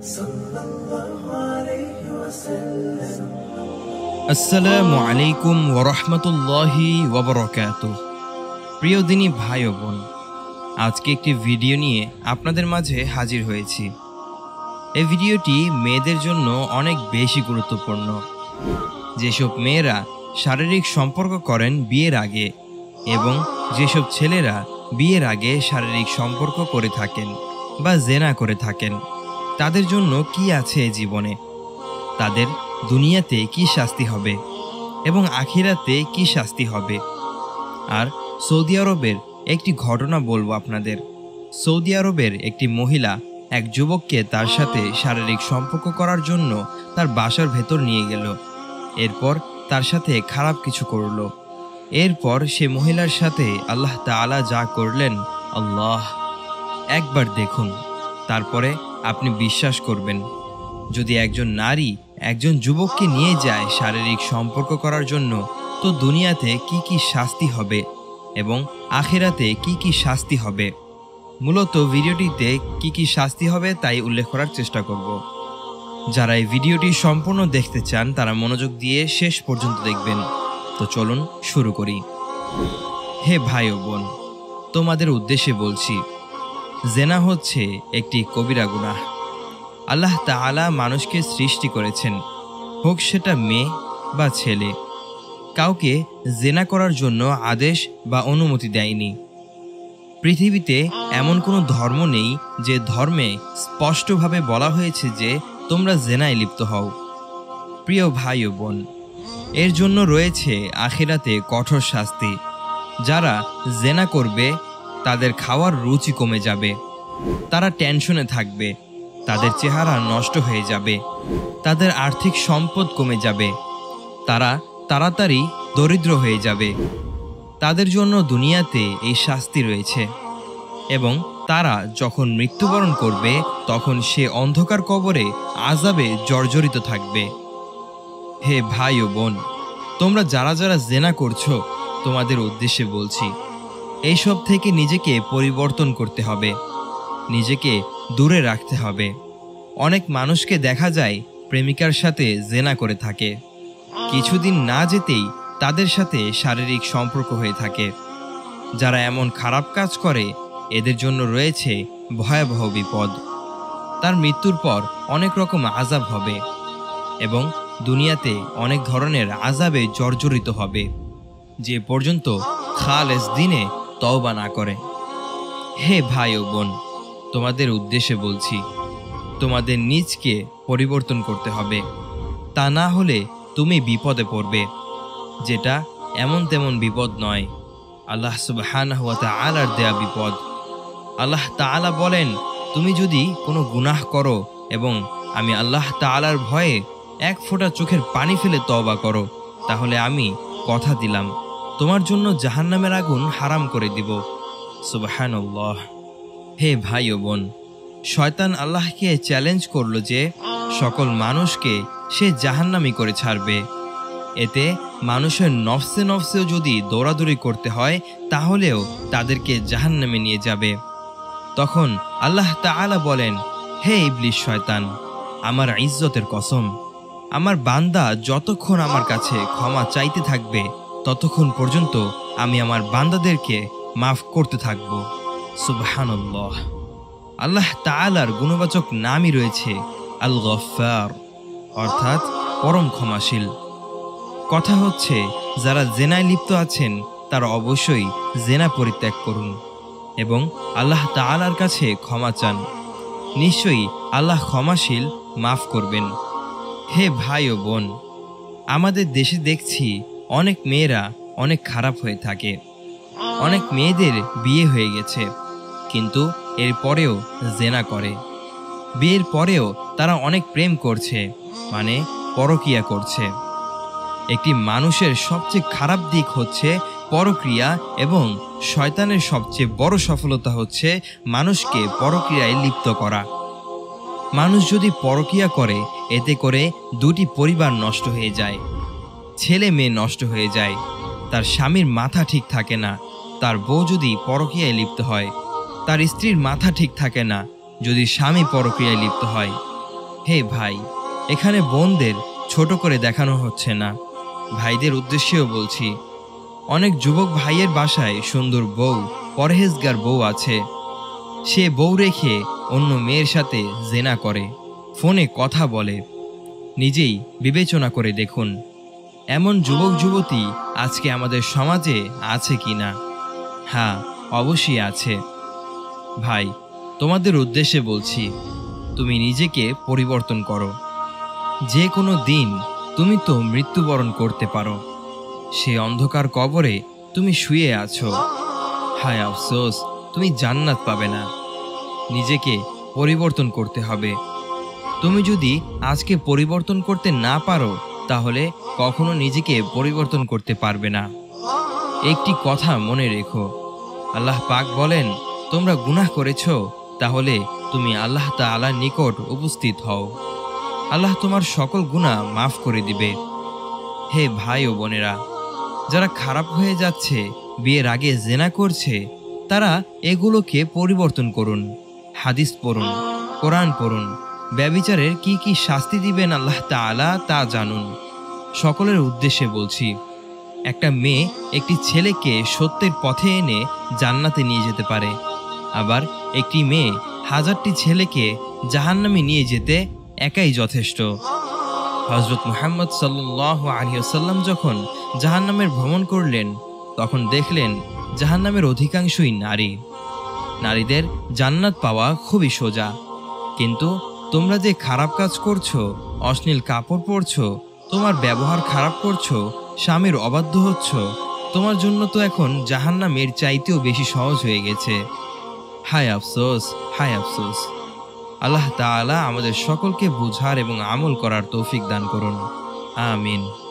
আসসালামু আলাইকুম ওয়া রাহমাতুল্লাহি ওয়া বারাকাতুহু। প্রিয় দিনী ভাই ও বোন, আজকে একটি ভিডিও নিয়ে আপনাদের মাঝে হাজির হয়েছি। এই ভিডিওটি মেয়েদের জন্য অনেক বেশি গুরুত্বপূর্ণ। যেসব মেয়েরা শারীরিক সম্পর্ক করেন বিয়ের আগে এবং যেসব ছেলেরা বিয়ের আগে শারীরিক সম্পর্ক করে থাকেন বা জেনা করে থাকেন, তাদের জন্য কি আছে এই জীবনে, তাদের দুনিয়াতে কি শাস্তি হবে এবং আখিরাতে কি শাস্তি হবে। আর সৌদি আরবের একটি ঘটনা বলবো আপনাদের। সৌদি আরবের একটি মহিলা এক যুবককে তার সাথে শারীরিক সম্পর্ক করার জন্য তার বাসার ভেতর নিয়ে গেল। এরপর তার সাথে খারাপ কিছু করল। এরপর সে মহিলার সাথে আল্লাহ তাআলা যা করলেন, আল্লাহ একবার দেখুন, তারপরে আপনি বিশ্বাস করবেন। যদি একজন নারী একজন যুবককে নিয়ে যায় শারীরিক সম্পর্ক করার জন্য, তো দুনিয়াতে কি কি শাস্তি হবে এবং আখিরাতে কি কি শাস্তি হবে। মূলত ভিডিওটিতে কি কি শাস্তি হবে তাই উল্লেখ করার চেষ্টা করব। যারা এই ভিডিওটি সম্পূর্ণ দেখতে চান তারা মনোযোগ দিয়ে শেষ পর্যন্ত দেখবেন। তো চলুন শুরু করি। হে ভাই ও বোন, তোমাদের উদ্দেশ্যে বলছি, জেনা হচ্ছে একটি কবিরা গুনাহ। আল্লাহ তাআলা মানুষকে সৃষ্টি করেছেন, হোক সেটা মেয়ে বা ছেলে। কাউকে জেনা করার জন্য আদেশ বা অনুমতি দেয়নি। পৃথিবীতে এমন কোনো ধর্ম নেই যে ধর্মে স্পষ্টভাবে বলা হয়েছে যে তোমরা জেনায় লিপ্ত হও। প্রিয় ভাই ও বোন, এর জন্য রয়েছে আখিরাতে কঠোর শাস্তি। যারা জেনা করবে তাদের খাওয়ার রুচি কমে যাবে, তারা টেনশনে থাকবে, তাদের চেহারা নষ্ট হয়ে যাবে, তাদের আর্থিক সম্পদ কমে যাবে, তারা তাড়াতাড়ি দরিদ্র হয়ে যাবে। তাদের জন্য দুনিয়াতে এই শাস্তি রয়েছে এবং তারা যখন মৃত্যুবরণ করবে তখন সে অন্ধকার কবরে আযাবে জর্জরিত থাকবে। হে ভাই ও বোন, তোমরা যারা যারা জেনা করছো, তোমাদের উদ্দেশ্যে বলছি, এইসব থেকে নিজেকে পরিবর্তন করতে হবে, নিজেকে দূরে রাখতে হবে। অনেক মানুষকে দেখা যায় প্রেমিকার সাথে জেনা করে থাকে, কিছুদিন না যেতেই তাদের সাথে শারীরিক সম্পর্ক হয়ে থাকে। যারা এমন খারাপ কাজ করে এদের জন্য রয়েছে ভয়াবহ বিপদ। তার মৃত্যুর পর অনেক রকম আযাব হবে এবং দুনিয়াতে অনেক ধরনের আযাবে জর্জরিত হবে, যে পর্যন্ত খালেস দিনে তওবা না করে। হে ভাই ও বোন, তোমাদের উদ্দেশ্যে বলছি, তোমাদের নিজকে পরিবর্তন করতে হবে, তা না হলে তুমি বিপদে পড়বে, যেটা এমন তেমন বিপদ নয়, আল্লাহ সুবহানাহু ওয়া তাআলার দেয়া বিপদ। আল্লাহ তাআলা বলেন, তুমি যদি কোনো গুনাহ করো এবং আমি আল্লাহ তাআলার ভয়ে এক ফোঁটা চোখের পানি ফেলে তওবা করো, তাহলে আমি কথা দিলাম তোমার জন্য জাহান্নামের আগুন হারাম করে দিব। সুবহানাল্লাহ। হে ভাই ও বোন, শয়তান আল্লাহকে চ্যালেঞ্জ করলো যে সকল মানুষকে সে জাহান্নামী করে ছাড়বে। এতে মানুষের নফসে নফসেও যদি দৌড়াদৌড়ি করতে হয় তাহলেও তাদেরকে জাহান্নামে নিয়ে যাবে। তখন আল্লাহ তাআলা বলেন, হে ইবলিস শয়তান, আমার ইজ্জতের কসম, আমার বান্দা যতক্ষণ আমার কাছে ক্ষমা চাইতে থাকবে ততক্ষণ পর্যন্ত আমি আমার বান্দাদেরকে মাফ করতে থাকব। সুবহানাল্লাহ। আল্লাহ তাআলার গুণবাচক নামই রয়েছে আল গফফার, অর্থাৎ পরম ক্ষমাশীল। কথা হচ্ছে, যারা জেনায় লিপ্ত আছেন তারা অবশ্যই জেনা পরিত্যাগ করুন এবং আল্লাহ তাআলার কাছে ক্ষমা চান। নিশ্চয়ই আল্লাহ ক্ষমাশীল, মাফ করবেন। হে ভাই ও বোন, আমাদের দেশে দেখছি অনেক মেয়েরা অনেক খারাপ হয়ে থাকে। অনেক মেয়েদের বিয়ে হয়ে গেছে কিন্তু এরপরেও জেনা করে। বিয়ের পরেও তারা অনেক প্রেম করছে, মানে পরকীয়া করছে। একটি মানুষের সবচেয়ে খারাপ দিক হচ্ছে পরক্রিয়া এবং শয়তানের সবচেয়ে বড় সফলতা হচ্ছে মানুষকে পরক্রিয়ায় লিপ্ত করা। মানুষ যদি পরক্রিয়া করে এতে করে দুটি পরিবার নষ্ট হয়ে যায়, ছেলে মেয়ে নষ্ট হয়ে যায়, তার স্বামীর মাথা ঠিক থাকে না। তার বউ যদি পরক্রিয়ায় লিপ্ত হয়, তার স্ত্রীর মাথা ঠিক থাকে না যদি স্বামী পরক্রিয়ায় লিপ্ত হয়। হে ভাই, এখানে বোনদের ছোট করে দেখানো হচ্ছে না, ভাইদের উদ্দেশ্যেও বলছি। অনেক যুবক ভাইয়ের বাসায় সুন্দর বউ, পরহেজগার বউ আছে। সে বউ রেখে অন্য মেয়ের সাথে জেনা করে, ফোনে কথা বলে। নিজেই বিবেচনা করে দেখুন, এমন যুবক যুবতী আজকে আমাদের সমাজে আছে কি না? হ্যাঁ, অবশ্যই আছে। ভাই, তোমাদের উদ্দেশ্যে বলছি, তুমি নিজেকে পরিবর্তন করো। যে কোনো দিন তুমি তো মৃত্যুবরণ করতে পারো। সে অন্ধকার কবরে তুমি শুয়ে আছো। হায় আফসোস, তুমি জান্নাত পাবে না। নিজেকে পরিবর্তন করতে হবে। তুমি যদি আজকে পরিবর্তন করতে না পারো, তাহলে কখনো নিজেকে পরিবর্তন করতে পারবে না। একটি কথা মনে রেখো, আল্লাহ পাক বলেন, তোমরা গুনাহ করেছো, তাহলে তুমি আল্লাহ তাআলার নিকট উপস্থিত হও। আল্লাহ তোমার সকল গুনাহ মাফ করে দিবে। হে ভাই ও বোনেরা, যারা খারাপ হয়ে যাচ্ছে, বিয়ের আগে জেনা করছে, তারা এগুলোকে পরিবর্তন করুন। হাদিস পড়ুন, কোরআন পড়ুন। ব্যভিচারের কি কি শাস্তি দিবেন আল্লাহ তাআলা তা জানুন। সকলের উদ্দেশ্যে বলছি, একটা মেয়ে একটি ছেলেকে সত্যের পথে এনে জান্নাতে নিয়ে যেতে পারে, আবার একটি মেয়ে হাজারটি ছেলেকে জাহান্নামে নিয়ে যেতে একাই যথেষ্ট। হযরত মুহাম্মদ সাল্লাল্লাহু আলাইহি ওয়াসাল্লাম যখন জাহান্নামের ভ্রমণ করলেন, তখন দেখলেন জাহান্নামের অধিকাংশই নারী। নারীদের জান্নাত পাওয়া খুবই সোজা, কিন্তু তোমরা যে খারাপ কাজ করছো, অশ্লীল কাপড় পরছো, তোমার ব্যবহার খারাপ করছো, স্বামীর অবাধ্য হচ্ছ, তোমার জন্য তো এখন জাহান্নামের চাইতেও বেশি সহজ হয়ে গেছে। হায় আফসোস, হায় আফসোস। আল্লাহ তাআলা আমাদের সকলকে বুঝার এবং আমল করার তৌফিক দান করুন। আমিন।